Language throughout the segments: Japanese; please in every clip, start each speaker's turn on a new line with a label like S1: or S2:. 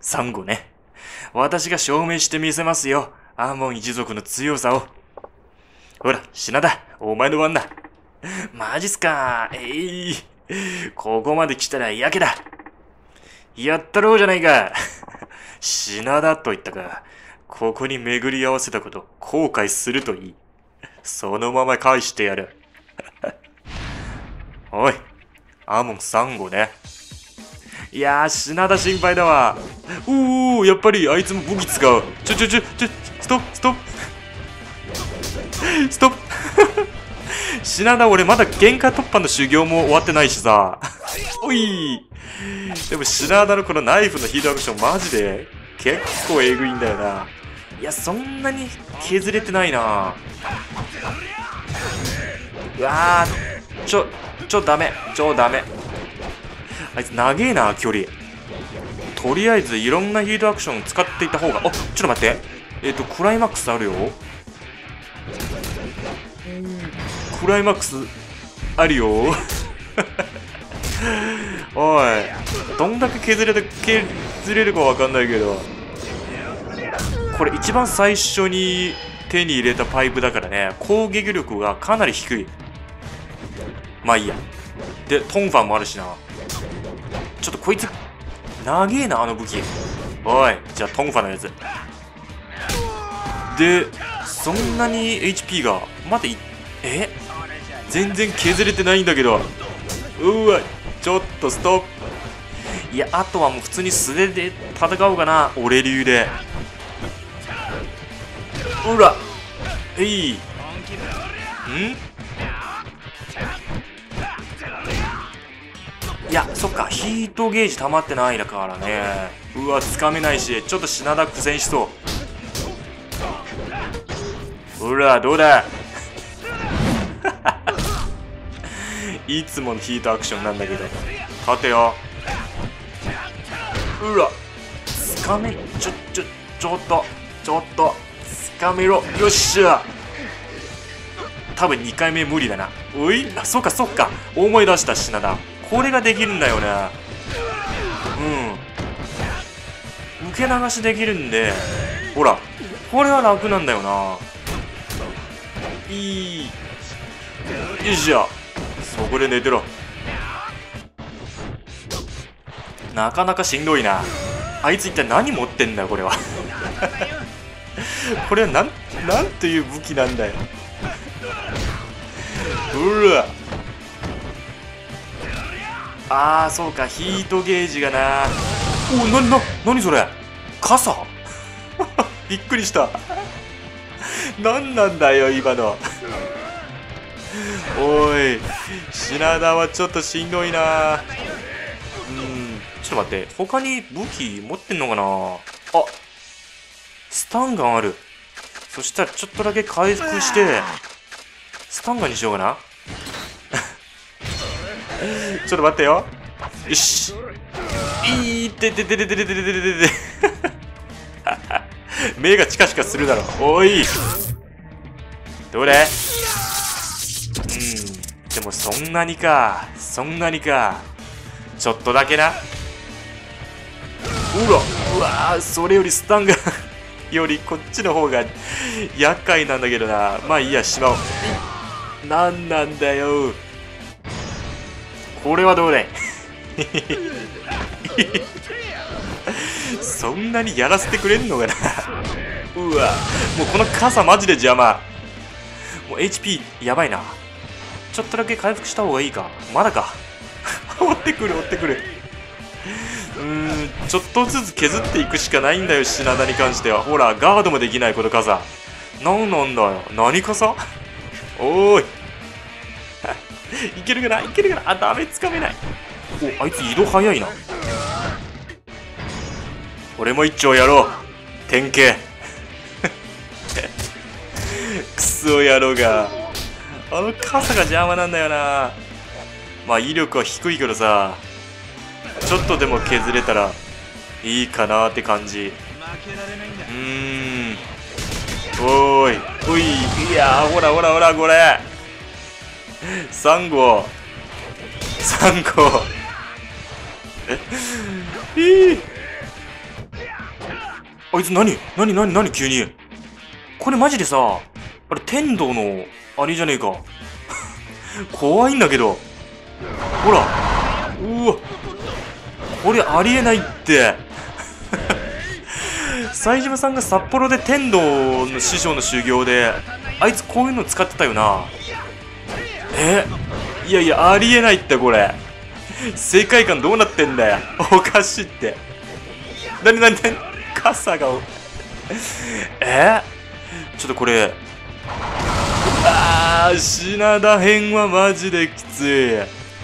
S1: サンゴね。私が証明してみせますよ。アーモン一族の強さを。ほら、品田、お前の番だ。マジっすか。ここまで来たらやけだ。やったろうじゃないか。品田と言ったか。ここに巡り合わせたこと後悔するといい。そのまま返してやる。おい、アーモンサンゴね。いやー、品田心配だわ。やっぱりあいつも武器使う。ストップ、ストップ。ストップ。品田、俺まだ限界突破の修行も終わってないしさ。おい。でも品田のこのナイフのヒートアクションマジで結構えぐいんだよな。いや、そんなに削れてないな。うわー、ダメ。ダメ。あいつ長えな、距離。とりあえずいろんなヒートアクション使っていった方が。ちょっと待って。クライマックスあるよ。クライマックスあるよ。おい、どんだけ削れるかわかんないけど。これ一番最初に手に入れたパイプだからね、攻撃力がかなり低い。まあいいや。で、トンファンもあるしな。ちょっとこいつ、長えな、あの武器。おい、じゃあトンファのやつ。で、そんなに HP が、待って、全然削れてないんだけど。うわ、ちょっとストップ。いや、あとはもう普通に素手で戦おうかな、俺流で。うら、いや、そっか、ヒートゲージ溜まってないだからね。うわ、つかめないし、ちょっと品田苦戦しそう。うら、どうだ。いつものヒートアクションなんだけど。立てよ。うら、つかめ、ちょっと、つかめろ。よっしゃ。多分2回目無理だな。そっか、思い出した品田。これができるんだよね。受け流しできるんで、ほら、これは楽なんだよな。よいしょ。そこで寝てろ。なかなかしんどいな。あいつ一体何持ってんだよ、これは。これはなんていう武器なんだよ。そうか、ヒートゲージがな。何それ、傘。びっくりした。何なんだよ今の。おい、品田はちょっとしんどいな。ちょっと待って、他に武器持ってんのかな。スタンガンある。そしたらちょっとだけ回復してスタンガンにしようかな。ちょっと待ってよ。よし。目がチカチカするだろ。おい、どれ。でもそんなにか。ちょっとだけな。うわ、それよりスタンガンよりこっちの方が厄介なんだけどな。まあいいや、しまおう。なんなんだよ。これはどうだい。そんなにやらせてくれんのかな。うわ、もうこの傘マジで邪魔。もう HP やばいな。ちょっとだけ回復した方がいいか。まだか。追ってくる。ちょっとずつ削っていくしかないんだよ、品田に関しては。ほら、ガードもできない、この傘。なんだよ。何傘。おーい。いけるかな。ダメ、つかめない。あいつ移動早いな。俺も一丁やろう。典型。クソ野郎が。あの傘が邪魔なんだよな。まあ威力は低いけどさ、ちょっとでも削れたらいいかなって感じ。おい、いやー、ほらこれ。サンゴ。 あいつ何急に。これマジでさ、あれ天道のあれじゃねえか。怖いんだけど。ほら。うわ。これありえないって。冴島さんが札幌で天道の師匠の修行で、あいつこういうの使ってたよな。いやいや、ありえないってこれ。世界観どうなってんだよ。おかしいって。傘がちょっとこれ、品田編はマジできつい。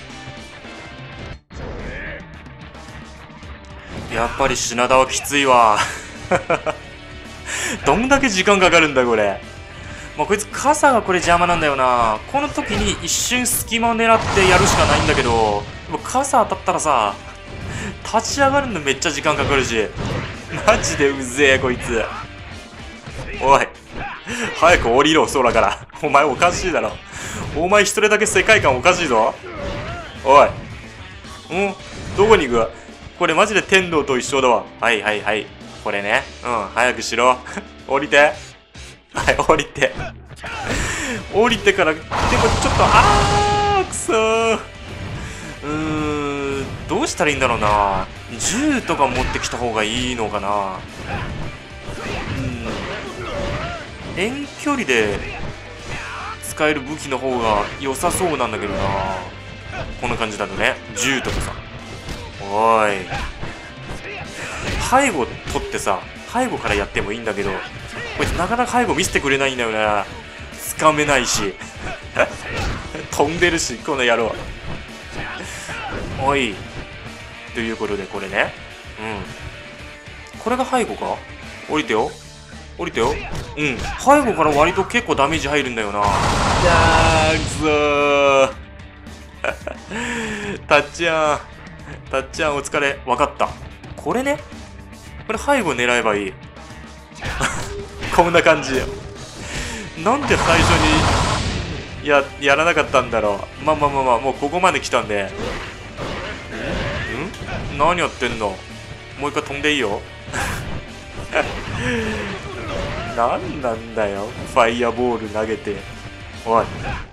S1: やっぱり品田はきついわ。どんだけ時間かかるんだこれ。まあ、こいつ傘がこれ邪魔なんだよな。この時に一瞬隙間を狙ってやるしかないんだけど、でも傘当たったらさ、立ち上がるのめっちゃ時間かかるし、マジでうぜえこいつ。おい、早く降りろ空から。お前おかしいだろ。お前一人だけ世界観おかしいぞ。おい、どこに行く？これマジで天道と一緒だわ。はい。これね。早くしろ。降りて。はい、降りて。降りてから、でもちょっと、くそー。どうしたらいいんだろうな。銃とか持ってきた方がいいのかな。遠距離で使える武器の方が良さそうなんだけどな。こんな感じだとね。銃とかさ。おい。背後取ってさ、背後からやってもいいんだけど、こいつなかなか背後見せてくれないんだよな。つかめないし。飛んでるし、この野郎。おい。ということで、これね。これが背後か？降りてよ。背後から割と結構ダメージ入るんだよな。くそー。たっちゃんお疲れ。わかった。これね。これ背後狙えばいい。こんな感じ。なんで最初にやらなかったんだろう。まあ、もうここまで来たんで。何やってんの？もう一回飛んでいいよ。なんなんだよ。ファイヤーボール投げて。おい。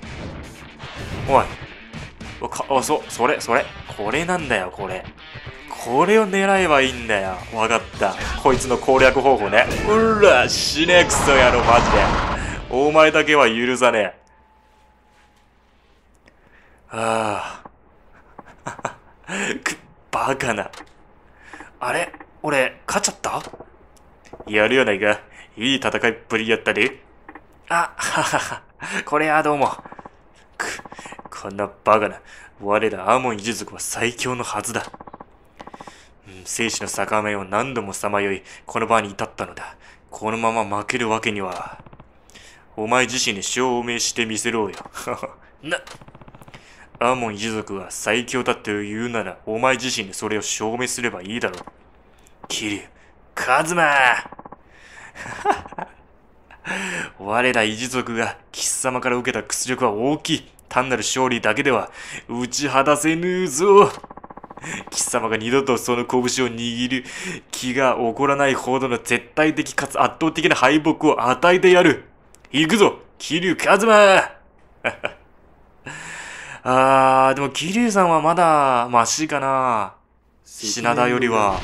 S1: それ。これなんだよ、これ。これを狙えばいいんだよ。わかった。こいつの攻略方法ね。うら、死ねクソ野郎、マジで。お前だけは許さねえ。バカな。あれ？俺、勝っちゃった？やるやないか。いい戦いっぷりやったで。これはどうも。こんなバカな。我らアーモン一族は最強のはずだ。生死の境目を何度もさまよい、この場に至ったのだ。このまま負けるわけには。お前自身に証明してみせろよ。アーモン一族は最強だって言うなら、お前自身でそれを証明すればいいだろう。桐生、一馬我ら一族が貴様から受けた屈辱は大きい。単なる勝利だけでは打ち果たせぬーぞ。貴様が二度とその拳を握る気が起こらないほどの絶対的かつ圧倒的な敗北を与えてやる。行くぞ、桐生一馬。でも桐生さんはまだマシかな。品田よりは。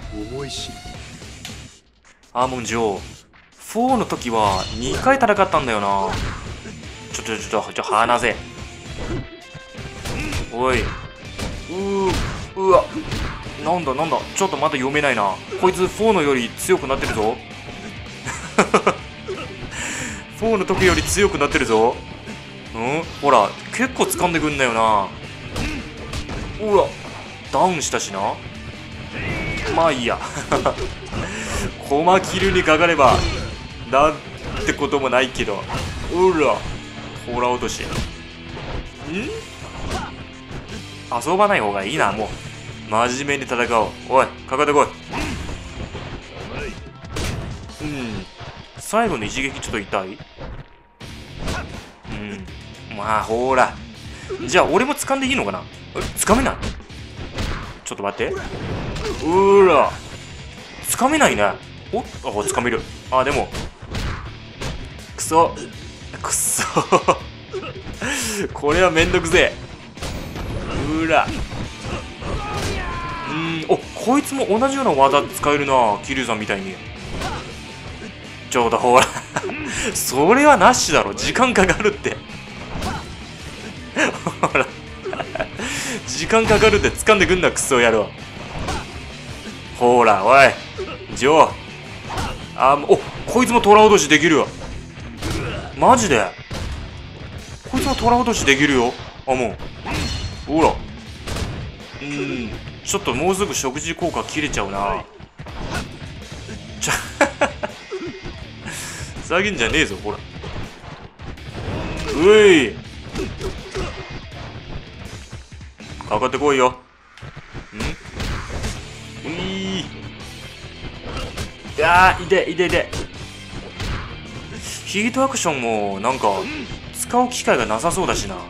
S1: アーモン女王4の時は2回戦ったんだよな。ちょっと離せ。おい。うわ。なんだ。ちょっとまだ読めないな。こいつ4のより強くなってるぞ。4の時より強くなってるぞ。ほら、結構掴んでくんだよな。ほら、ダウンしたしな。まあいいや。コマキルにかかればなんてこともないけど。うら、ほら落とし。遊ばない方がいいな。もう真面目に戦おう。おい、かかってこい。最後の一撃ちょっと痛い。まあほら。じゃあ俺も掴んでいいのかな。掴めない。ちょっと待って。うら、掴めないね。 おっ、あ、掴める。あ、でもくそくそこれはめんどくぜえ。うら、お、こいつも同じような技使えるな、桐生さんみたいに。ちょうどほらそれはなしだろ、時間かかるってほら時間かかるって掴んでくんな、クソ野郎。ほらおいジョー、あ、お、こいつも虎落としできるよ。マジでこいつも虎落としできるよ。あ、もうほら、ちょっともうすぐ食事効果切れちゃうな。ふざけんじゃねえぞ、ほら。うい、かかってこいよ。いやー、痛い痛い痛い。ヒートアクションもなんか使う機会がなさそうだしな。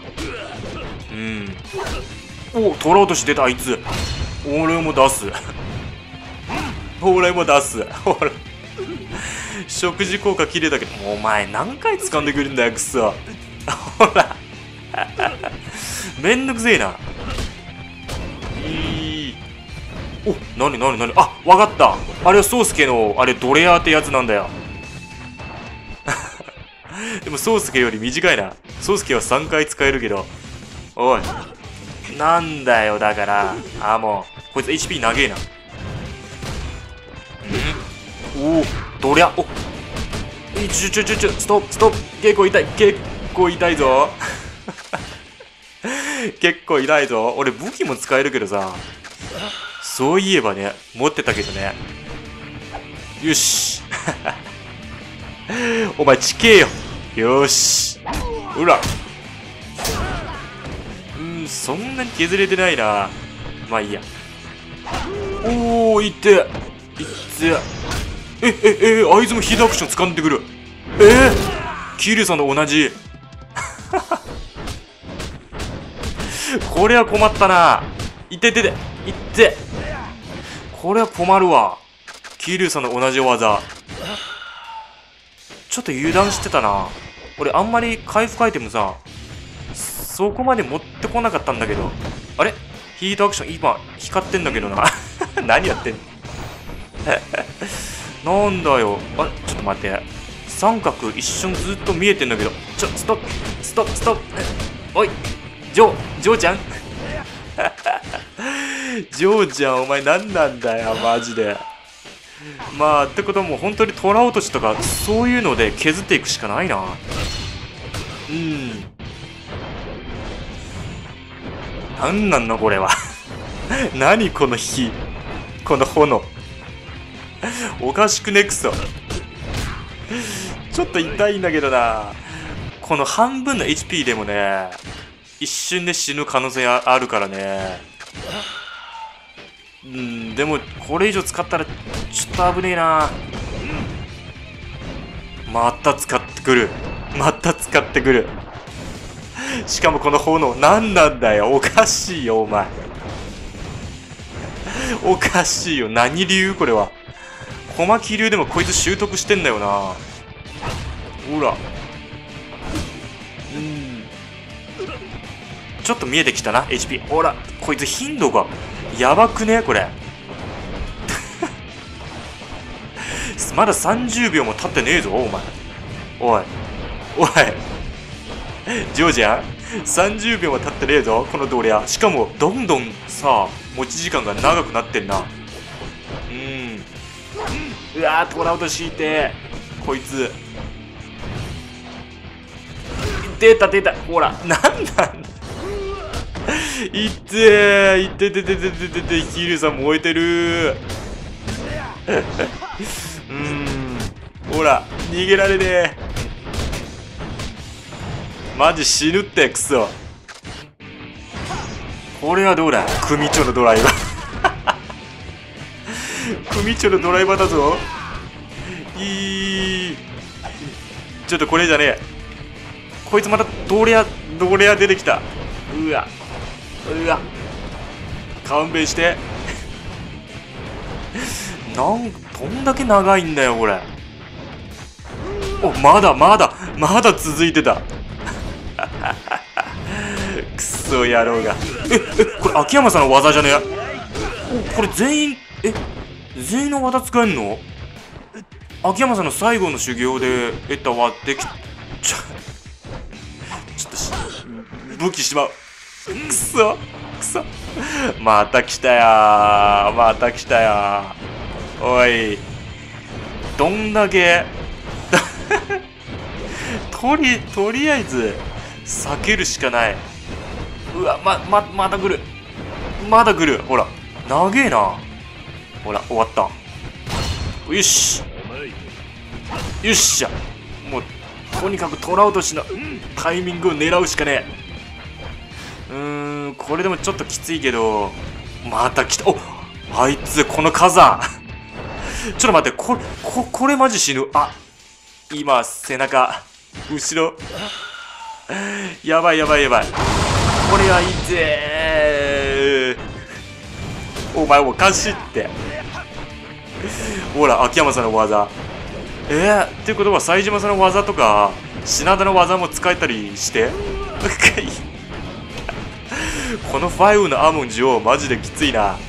S1: お、虎落とし出た、あいつ。俺も出す俺も出す。ほら食事効果切れたけど、お前何回掴んでくるんだよ、くそほらめんどくせえな。お、なになになに、あ、わかった。あれは宗介のあれドレアってやつなんだよでも宗介より短いな。宗介は3回使えるけど。おい、なんだよ、だから。あ、もうこいつ HP 長えな。おお、どりゃ、お、ストップストップ、結構痛い、結構痛いぞ結構痛いぞ。俺武器も使えるけどさ、そういえばね、持ってたけどね。よしお前ちけえよ。よし、ほら、そんなに削れてないな。まあいいや。おお、いっていって、あいつもヒートアクション掴んでくる。キリュウさんと同じこれは困ったな。いってってっていって、これは困るわ。キリュウさんの同じ技、ちょっと油断してたな。俺あんまり回復アイテムさ、そこまで持ってこなかったんだけど。あれ、ヒートアクション今光ってんだけどな何やってんのなんだよ。あれ、ちょっと待って、三角一瞬ずっと見えてんだけど。ストップストップストップ、おいジョーちゃんジョーちゃん、お前何なんだよマジで。まあってことはもう本当に虎落としとかそういうので削っていくしかないな。なんなんのこれは何この火、この炎おかしくね、くそちょっと痛いんだけどな。この半分の HP でもね、一瞬で死ぬ可能性あるからね。でもこれ以上使ったらちょっと危ねえな。また使ってくる、また使ってくる。しかもこの炎何なんだよ。おかしいよお前、おかしいよ。何流これは。小牧流でもこいつ習得してんだよな。ほら、ちょっと見えてきたな HP。 ほら、こいつ頻度がやばくねこれまだ30秒も経ってねえぞお前。おいおいジョージャン、30秒も経ってねえぞこのドリア。しかもどんどんさ、持ち時間が長くなってんな。うわー、虎落としいてこいつ。出た出た、ほら、なんなんだいってー、いっててててててて、ヒールさん燃えてるほら、逃げられねえ。マジ死ぬって、クソ。これはどうだ、組長のドライバー組長のドライバーだぞ。ちょっとこれじゃねえ。こいつまたドレア出てきた。うわ勘弁してどんだけ長いんだよ、これ。お、まだ続いてた。クソ野郎が。これ秋山さんの技じゃねえ。お、これ全員の技使えんの？秋山さんの最後の修行で得た輪ってちょっと武器しまう。くそまた来たやおい、どんだけとりあえず避けるしかない。うわ、まだ来る。ほら長えな。ほら終わった。よしよっしゃ。もうとにかく虎落としのタイミングを狙うしかねえ。これでもちょっときついけど、また来た。お、あいつこの火山ちょっと待って、これマジ死ぬ。あ、今背中後ろやばい。これはいいぜー。お前おかしいって。ほら秋山さんの技。っていうことは冴島さんの技とか品田の技も使えたりしてこの5のアモン女王マジできついな。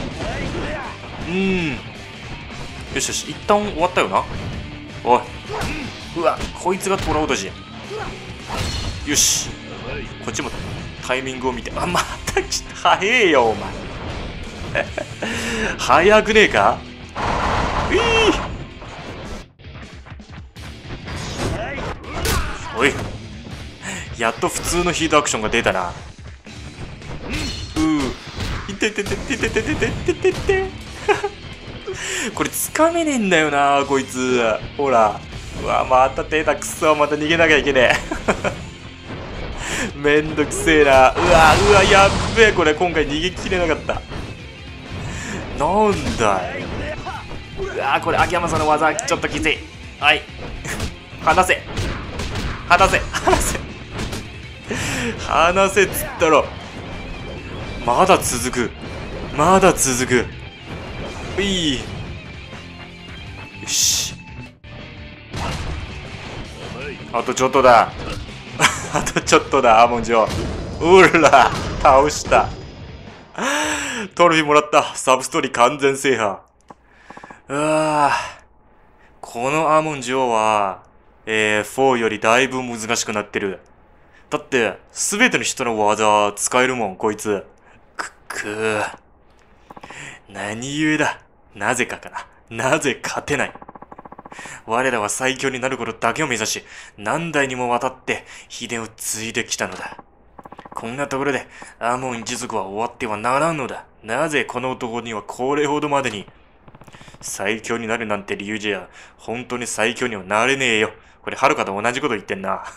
S1: よし一旦終わったよな。おい、うわ、こいつが虎落とし。よし、こっちもタイミングを見て。あ、また来た。早えよお前早くねえか。おい、やっと普通のヒートアクションが出たな。いててこれつかめねえんだよなこいつ。ほら、うわ、また出た。くそ、また逃げなきゃいけねえめんどくせえな。うわやっべえ。これ今回逃げきれなかった。なんだよ。うわ、これ秋山さんの技ちょっときつい。はい離せっつったろ。まだ続く。うい、よし、あとちょっとだアーモン女王。うら、倒した。トロフィーもらった。サブストーリー完全制覇。このアーモン女王は4よりだいぶ難しくなってる。だって全ての人の技使えるもんこいつ。何故だ。なぜ勝てない。我らは最強になることだけを目指し、何代にもわたって秘伝を継いできたのだ。こんなところでアーモン一族は終わってはならんのだ。なぜこの男にはこれほどまでに。最強になるなんて理由じゃ本当に最強にはなれねえよ。これはるかと同じこと言ってんな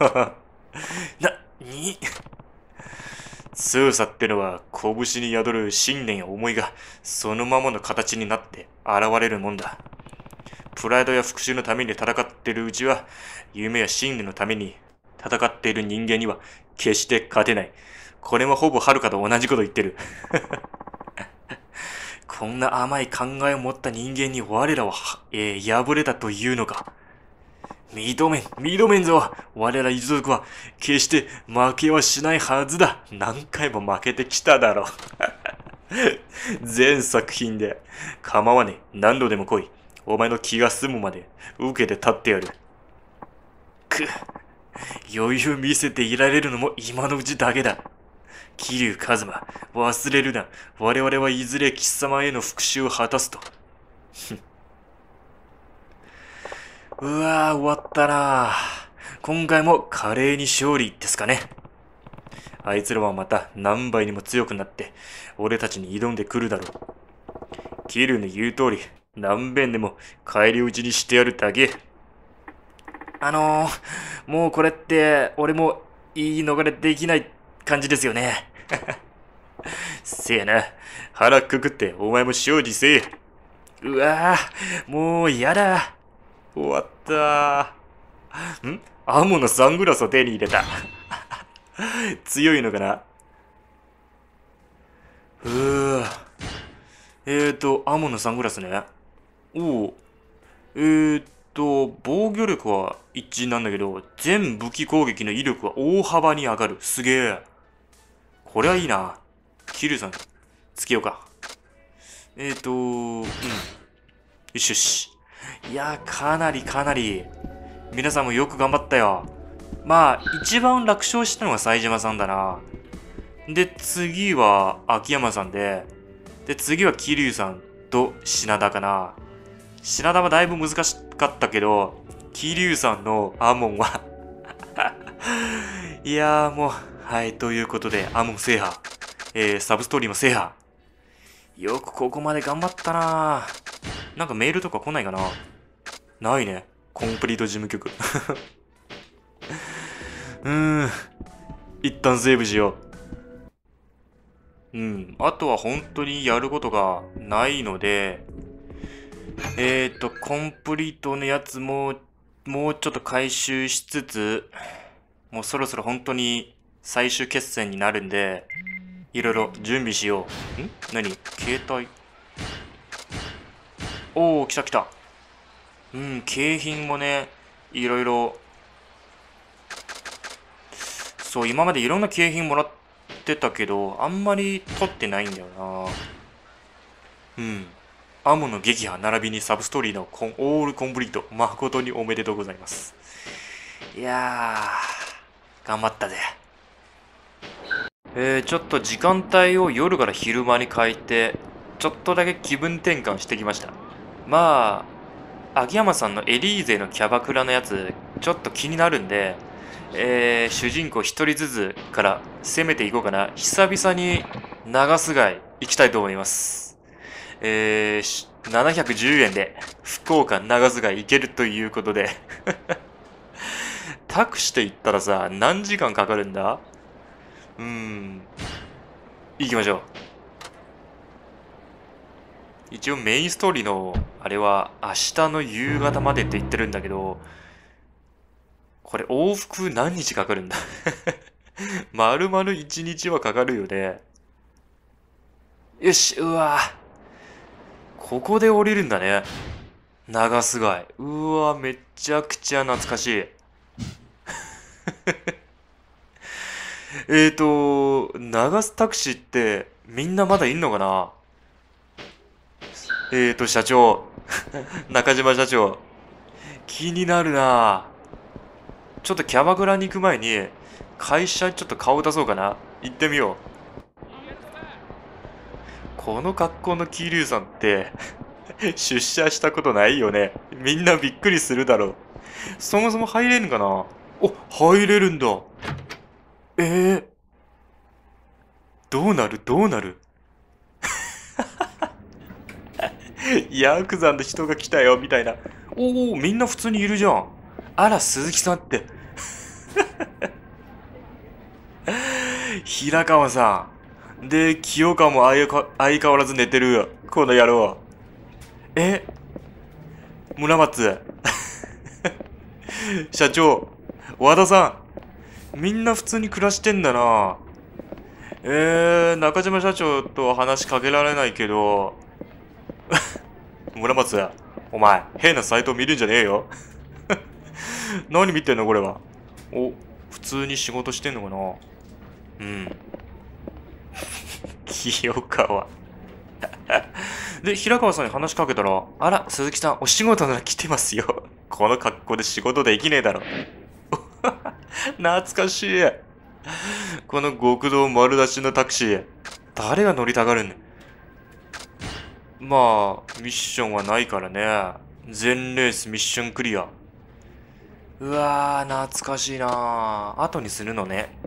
S1: 強さってのは拳に宿る信念や思いがそのままの形になって現れるもんだ。プライドや復讐のために戦っているうちは、夢や信念のために戦っている人間には決して勝てない。これもほぼはるかと同じこと言ってるこんな甘い考えを持った人間に我らは、敗れたというのか。認めんぞ。我ら一族は決して負けはしないはずだ。何回も負けてきただろう全作品で。構わねえ。何度でも来い。お前の気が済むまで受けて立ってやる。余裕見せていられるのも今のうちだけだ。桐生一馬、忘れるな。我々はいずれ貴様への復讐を果たすと。うわー、終わったな。今回も華麗に勝利ですかね。あいつらはまた何倍にも強くなって俺たちに挑んでくるだろう。桐生の言う通り、何遍でも返り討ちにしてやるだけ。もうこれって俺も言い逃れできない感じですよねせやな。腹くくってお前も勝利せえ。うわー、もうやだ。終わったー。アモのサングラスを手に入れた強いのかな。アモのサングラスね。 おう。防御力は一致なんだけど、全武器攻撃の威力は大幅に上がる。すげえ。これはいいな。キリュウさん、つけようか。よしよし。いやー、かなり。皆さんもよく頑張ったよ。まあ、一番楽勝したのが冴島さんだな。で、次は秋山さんで、次は桐生さんと品田かな。品田はだいぶ難しかったけど、桐生さんのアモンはいやーもう、はい、ということで、アモン制覇。サブストーリーも制覇。よくここまで頑張ったな。なんかメールとか来ないかな。ないね。コンプリート事務局。一旦セーブしよう。あとは本当にやることがないので、コンプリートのやつも、もうちょっと回収しつつ、もうそろそろ本当に最終決戦になるんで、いろいろ準備しよう。何携帯。おー、来た。景品もね、いろいろ、そう、今までいろんな景品もらってたけど、あんまり取ってないんだよな。アモの撃破並びにサブストーリーのオールコンプリート、誠におめでとうございます。いやー、頑張ったぜ。ちょっと時間帯を夜から昼間に変えて、ちょっとだけ気分転換してきました。まあ、秋山さんのエリーゼのキャバクラのやつ、ちょっと気になるんで、主人公一人ずつから攻めていこうかな。久々に長須貝行きたいと思います。710円で福岡長須貝行けるということでタクシーで行ったらさ、何時間かかるんだ？行きましょう。一応メインストーリーのあれは明日の夕方までって言ってるんだけど、これ往復何日かかるんだ丸々1日はかかるよね。よし、うわここで降りるんだね。長須貝。うわめちゃくちゃ懐かしい長須タクシーってみんなまだいんのかな？社長中島社長、気になるな。ちょっとキャバクラに行く前に会社にちょっと顔出そうかな。行ってみよう。この格好の桐生さんって出社したことないよね。みんなびっくりするだろう。そもそも入れるんかな？お、入れるんだ。どうなるヤクザの人が来たよみたいな。おお、みんな普通にいるじゃん。あら、鈴木さんって平川さん。で、清川も相変わらず寝てる。この野郎。村松。社長。和田さん。みんな普通に暮らしてんだな。中島社長とは話しかけられないけど。村松。お前、変なサイト見るんじゃねえよ。何見てんのこれは。お、普通に仕事してんのかな。清川。で、平川さんに話しかけたら、あら、鈴木さん、お仕事なら来てますよ。この格好で仕事できねえだろ。懐かしい。この極道丸出しのタクシー、誰が乗りたがるんねん。まあ、ミッションはないからね。全レースミッションクリア。うわー、懐かしいなー。後にするのね。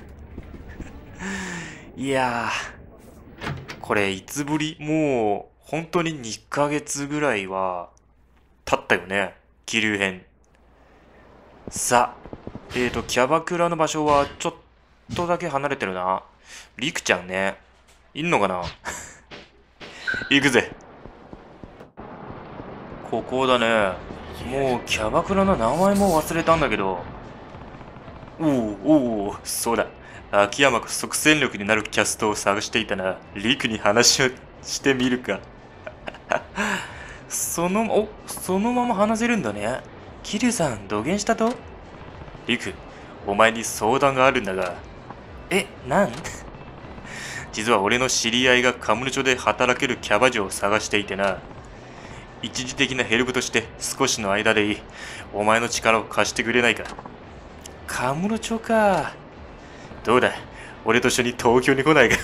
S1: いやー、これいつぶり？もう、本当に2ヶ月ぐらいは、経ったよね。気流編。さあ、キャバクラの場所はちょっとだけ離れてるな。りくちゃんね。いんのかな行くぜ。ここだね。もうキャバクラの名前も忘れたんだけど。おう、そうだ。秋山が即戦力になるキャストを探していたな。リクに話をしてみるか。そそのまま話せるんだね。桐生さん、どげんしたと？リク、お前に相談があるんだが。なん実は俺の知り合いがカムロ町で働けるキャバ嬢を探していてな。一時的なヘルプとして少しの間でいい。お前の力を貸してくれないか。カムロ町か。どうだ、俺と一緒に東京に来ないか。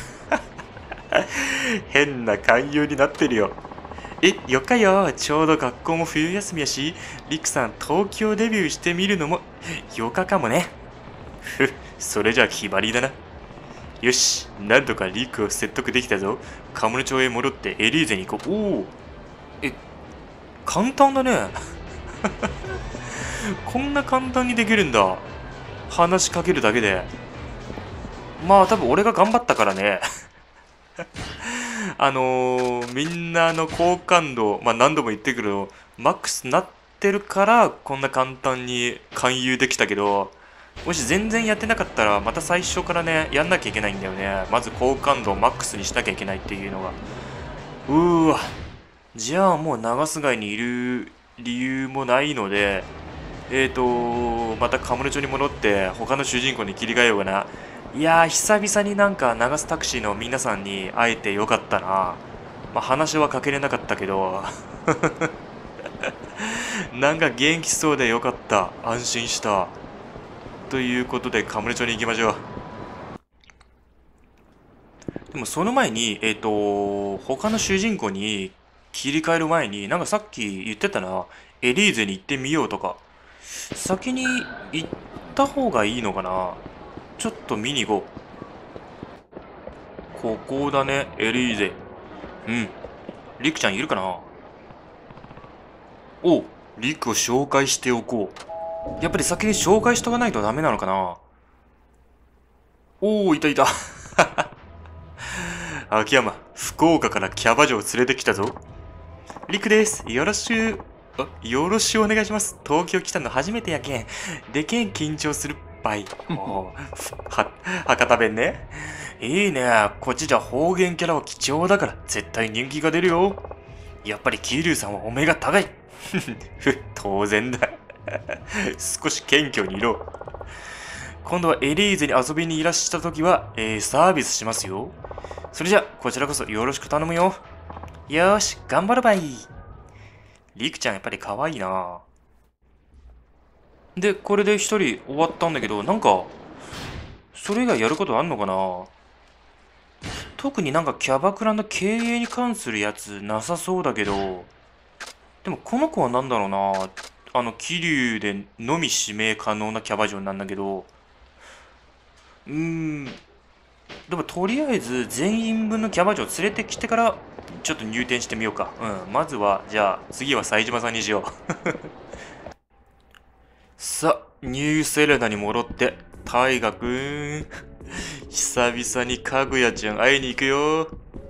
S1: 変な勧誘になってるよ。よっかよ。ちょうど学校も冬休みやし、リクさん東京デビューしてみるのもよかかもね。それじゃあ決まりだな。よし、なんとかリクを説得できたぞ。カムロ町へ戻ってエリーゼに行こう。おお。簡単だね。こんな簡単にできるんだ。話しかけるだけで。まあ多分俺が頑張ったからね。みんなの好感度、まあ何度も言ってくるけど、マックスなってるからこんな簡単に勧誘できたけど、もし全然やってなかったらまた最初からね、やんなきゃいけないんだよね。まず好感度をマックスにしなきゃいけないっていうのが。わ。じゃあもう長須貝にいる理由もないので、またカムロ町に戻って他の主人公に切り替えようかな。いやー、久々になんか長須タクシーの皆さんに会えてよかったな。まあ話はかけれなかったけど、なんか元気そうでよかった。安心した。ということでカムロ町に行きましょう。でもその前に、他の主人公に切り替える前に、なんかさっき言ってたな、エリーゼに行ってみようとか。先に行った方がいいのかな。ちょっと見に行こう。ここだね、エリーゼ。うん。リクちゃんいるかな。リクを紹介しておこう。やっぱり先に紹介しとかないとダメなのかな。いたいた。秋山、福岡からキャバ嬢を連れてきたぞ。リクです。よろしく。よろしくお願いします。東京来たの初めてやけん。でけん緊張するばい。博多弁ね。いいね。こっちじゃ方言キャラは貴重だから絶対人気が出るよ。やっぱり桐生さんはお目が高い。当然だ。少し謙虚にいろ。今度はエリーゼに遊びにいらしたときは、サービスしますよ。それじゃ、こちらこそよろしく頼むよ。よーし、頑張るばい。リクちゃんやっぱり可愛いな。で、これで一人終わったんだけど、なんか、それ以外やることあんのかな。特になんかキャバクラの経営に関するやつなさそうだけど、でもこの子はなんだろうな。桐生でのみ指名可能なキャバ嬢なんだけど、でもとりあえず全員分のキャバ嬢連れてきてからちょっと入店してみようか。まずは、じゃあ次は冴島さんにしよう。さあ、ニューセレナに戻って、大河くん。久々にかぐやちゃん会いに行くよ。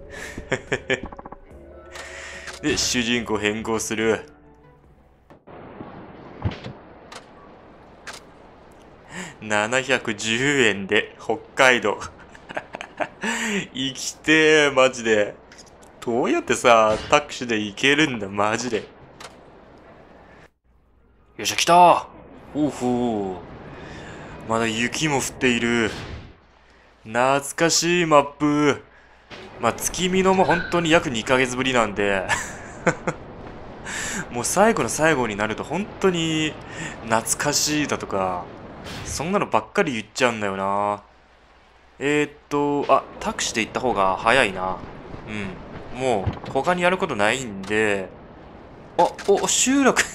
S1: で、主人公変更する。710円で北海道。生きてー、マジで。どうやってさ、タクシーで行けるんだ、マジで。よっしゃ、来た。まだ雪も降っている。懐かしいマップ。まあ、月見のも本当に約2ヶ月ぶりなんで。もう最後の最後になると本当に懐かしいだとか、そんなのばっかり言っちゃうんだよな。タクシーで行った方が早いな。もう他にやることないんで、集落。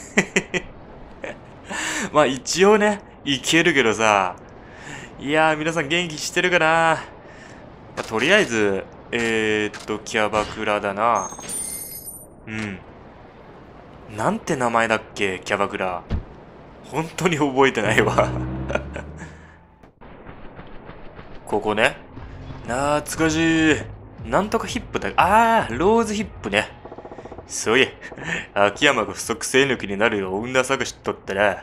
S1: まあ一応ね、行けるけどさ、いやー皆さん元気してるかな。とりあえず、キャバクラだな。なんて名前だっけ、キャバクラ。本当に覚えてないわ。ここね。懐かしい。なんとかヒップだ。ローズヒップね。そういえ、秋山が不足性抜きになるよ。女探しとったら、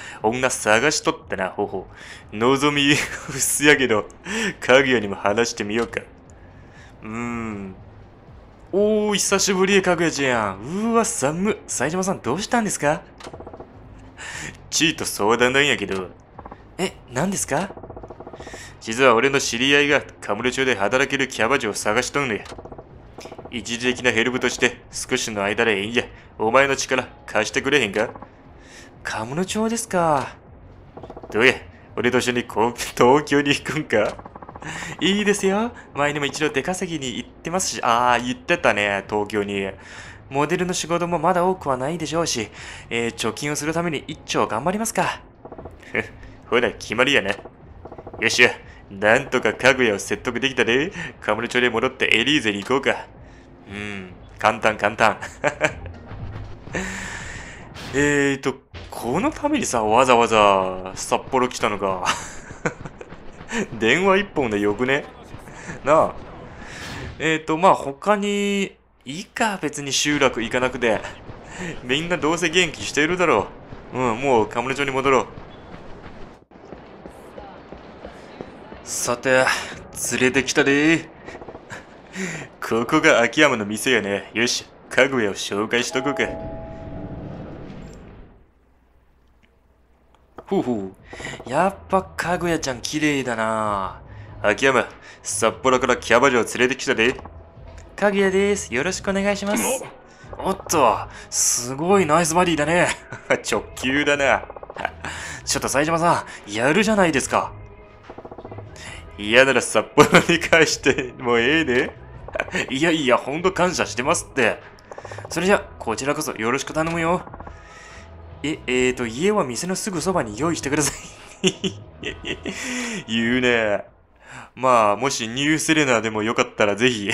S1: 望み薄やけど、かぐやにも話してみようか。 おー、久しぶり、かぐやちゃん。うーわ、寒っ。冴島さん、どうしたんですか？ちーと相談なんやけど。何ですか？実は俺の知り合いがカムロ町で働けるキャバ嬢を探しとんのや。一時的なヘルプとして少しの間でいいんや。お前の力貸してくれへんか？カムロ町ですか。どうや、俺と一緒に東京に行くんか？いいですよ。前にも一度出稼ぎに行ってますし、言ってたね、東京に。モデルの仕事もまだ多くはないでしょうし、貯金をするために一丁頑張りますか。ほら、決まりやな。よっしゃ、なんとかかぐやを説得できたで、カムロ町で戻ってエリーゼに行こうか。簡単簡単。このためにさ、わざわざ札幌来たのか。電話一本でよくね？なあ。まあ他に、いいか、別に集落行かなくて。みんなどうせ元気してるだろう。もうカムロ町に戻ろう。さて、連れてきたで。ここが秋山の店やね。よし、かぐやを紹介しとこうか。ほうほう。やっぱかぐやちゃん綺麗だな。秋山、札幌からキャバ嬢を連れてきたで。かぐやです。よろしくお願いします。おっと、すごいナイスバディだね。直球だな。ちょっと冴島さん、やるじゃないですか。嫌なら札幌に返してもうええで。いやいや、ほんと感謝してますって。それじゃ、こちらこそよろしく頼むよ。家は店のすぐそばに用意してください。言うね。まあ、もしニュースレナーでもよかったらぜひ。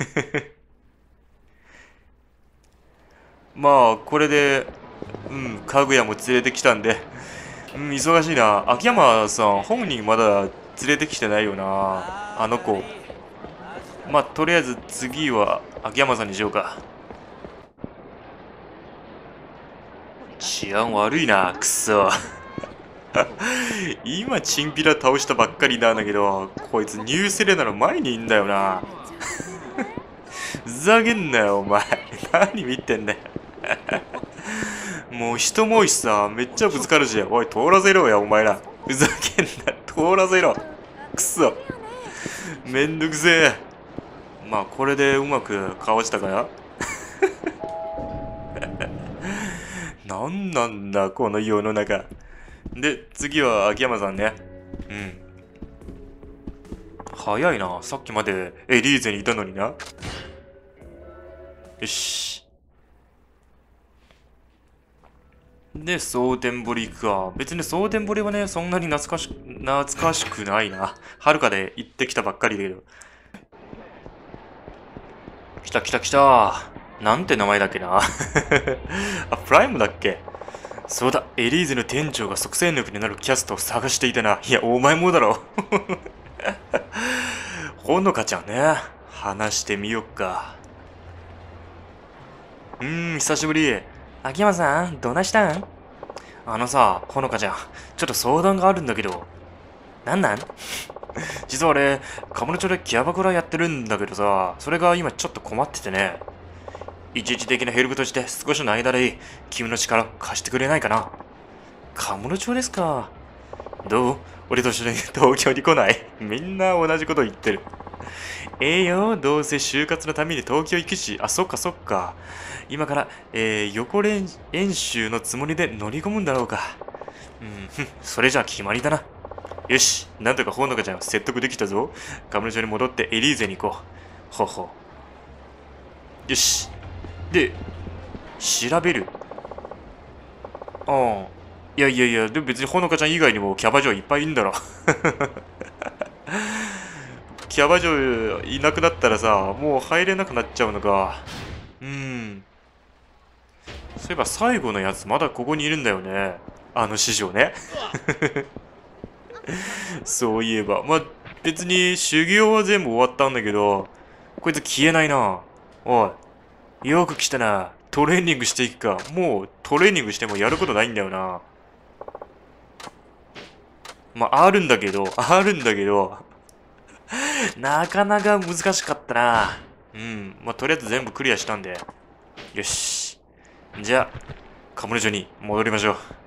S1: まあ、これで、かぐやも連れてきたんで、忙しいな。秋山さん、本人まだ連れてきてないよな。あの子。まあ、とりあえず次は秋山さんにしようか。治安悪いな、くそ。今、チンピラ倒したばっかりなんだけど、こいつニューセレナの前にいんだよな。ふざけんなよ、お前。何見てんだよ。もう人も多いしさ、めっちゃぶつかるし、おい、通らせろよ、お前ら。ふざけんな、通らせろ。くそ。めんどくせえ。まあ、これでうまくかわしたかな。なんなんだ、この世の中。で、次は秋山さんね。早いな。さっきまでエリーゼにいたのにな。よし。で、蒼天堀行くか。別に蒼天堀はね、そんなに懐かしくないな。はるかで行ってきたばっかりだけど。来た来た来た。なんて名前だっけな。あ、プライムだっけ？そうだ、エリーゼの店長が即戦力になるキャストを探していたな。いや、お前もだろ。ほのかちゃんね。話してみよっか。久しぶり。秋山さん、どないしたん？あのさ、ほのかちゃん、ちょっと相談があるんだけど。なん実は俺、カムロ町でキャバクラやってるんだけどさ、それが今ちょっと困っててね。一時的なヘルプとして少しの間でいい。君の力貸してくれないかな？カムロ町ですか。どう？俺と一緒に東京に来ない？みんな同じこと言ってる。よ、どうせ就活のために東京行くし、そっかそっか。今から、横練習のつもりで乗り込むんだろうか。それじゃあ決まりだな。よし、なんとかほのかちゃん説得できたぞ。カムロ町に戻ってエリーゼに行こう。ほうほう。よし。で、調べる。いやいやいや、でも別にほのかちゃん以外にもキャバ嬢いっぱいいんだろ。キャバ嬢いなくなったらさ、もう入れなくなっちゃうのか。そういえば最後のやつまだここにいるんだよね。あの師匠ね。そういえば。まあ、別に修行は全部終わったんだけど、こいつ消えないな。おい、よく来たな。トレーニングしていくか。もうトレーニングしてもやることないんだよな。まあ、あるんだけど、なかなか難しかったな。 まあ、とりあえず全部クリアしたんで。よし。じゃあ、カムロ町に戻りましょう。